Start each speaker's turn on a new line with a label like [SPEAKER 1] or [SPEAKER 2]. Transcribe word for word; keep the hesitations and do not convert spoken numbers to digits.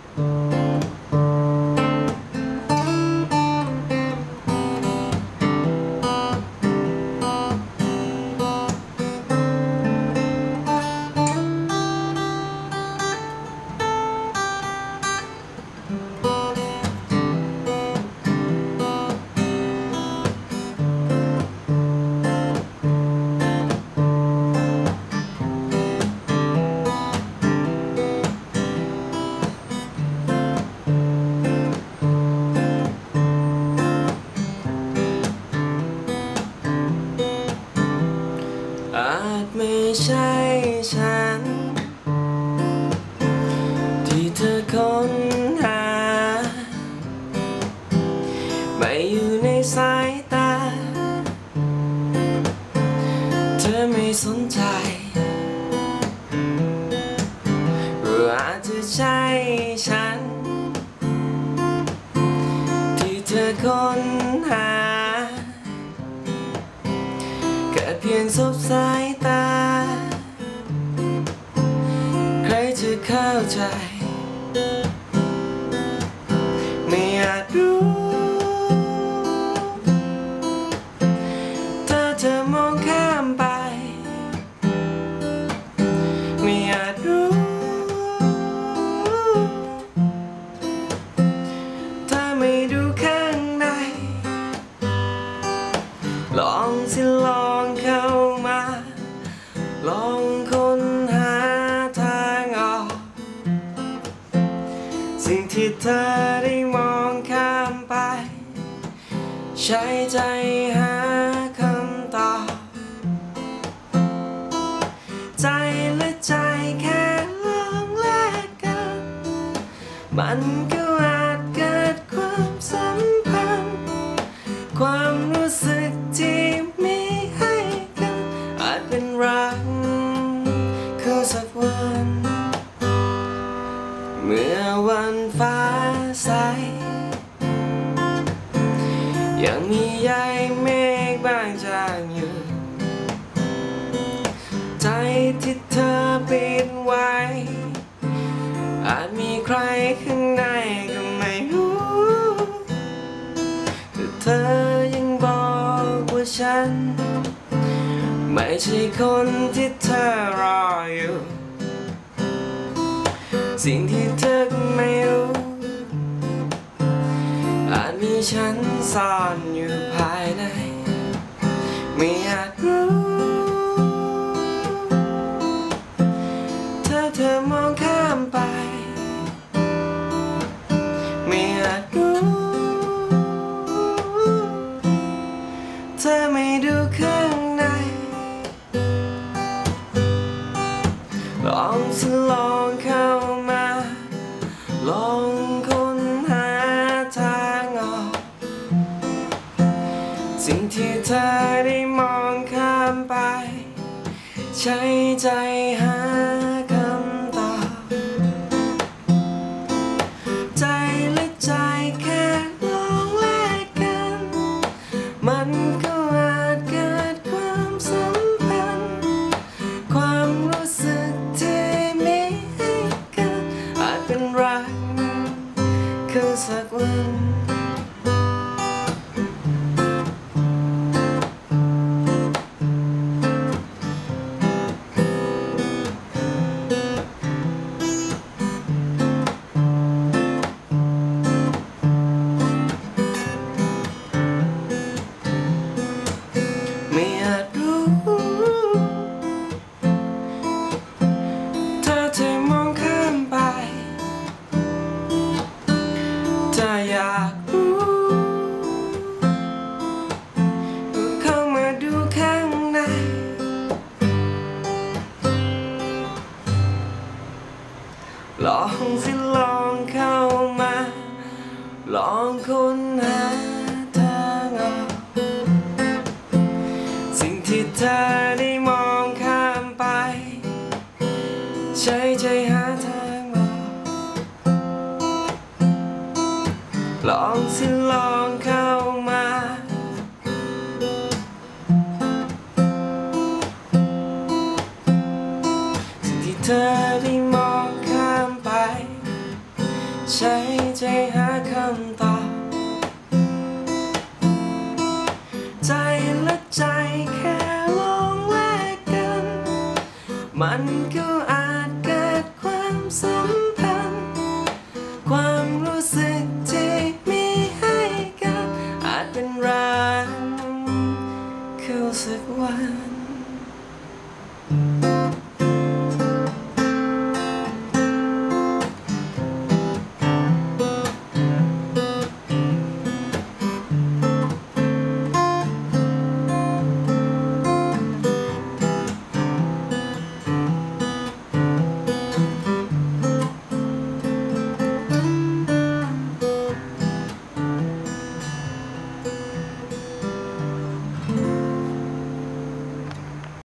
[SPEAKER 1] อาจไม่ใช่ฉันที่เธอค้นหาไม่อยู่ในสายตาเธอไม่สนใจหรืออาจจะใช่ฉันที่เธอค้นหาแค่เพียงสบสายตาใครจะเข้าใจไม่อาจรู้ถ้าเธอมองข้ามไปไม่อาจรู้ถ้าไม่ดูข้างในลองสิลองเข้ามาลองค้นหาทางออกสิ่งที่เธอได้มองข้ามไปใช้ใจหาคำตอบใจและใจแค่ลองแลกกันมันก็อาจเกิดความสัมพันธ์ความรู้สึกที่มีให้กันอาจเป็นรักคือสักวันเมื่อวันฟ้าใสยังมีใยเมฆบางจางอยู่ใจที่เธอปิดไว้อาจมีใครข้างในก็ไม่รู้แต่เธอยังบอกว่าฉันไม่ใช่คนที่เธอรออยู่สิ่งที่เธอก็ไม่รู้อาจมีฉันซ่อนอยู่ภายในไม่อาจรู้ถ้าเธอมองข้ามไปไม่อาจรู้เธอไม่ดูข้างในลองสิลองเข้ามาลองค้นหาทางออกสิ่งที่เธอได้มองข้ามไปใช้ใจหาคำตอบใจและใจแค่ลองแลกกันมันก็อาจเกิดความสัมพันธ์ความรู้สึกที่มีให้กันอาจเป็นรักคือสักวันไม่อาจรู้ถ้าเธอมองข้ามไปถ้าอยากรู้เข้ามาดูข้างในลองสิลองเข้ามาลองค้นหาทางออกสิ่งที่เธอได้มองข้ามไปใช้ใจหาทางออกลองสิลองเข้ามาสิ่งที่เธอได้มองข้ามไปใช้ใจหาคำตอบใจและใจแค่ลองแลกกันมันก็